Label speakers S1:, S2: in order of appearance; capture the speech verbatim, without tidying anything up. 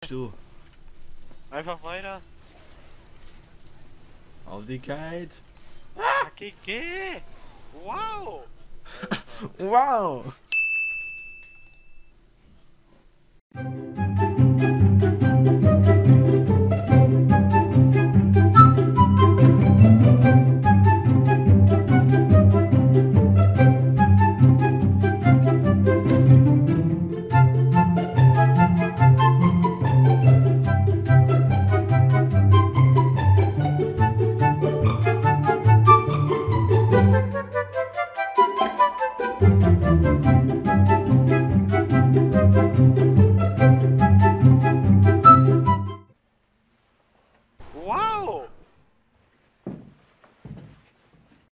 S1: Du.
S2: Einfach weiter.
S1: Auf die Kite.
S2: Ah, G G. Wow.
S1: Wow.
S3: Thank you.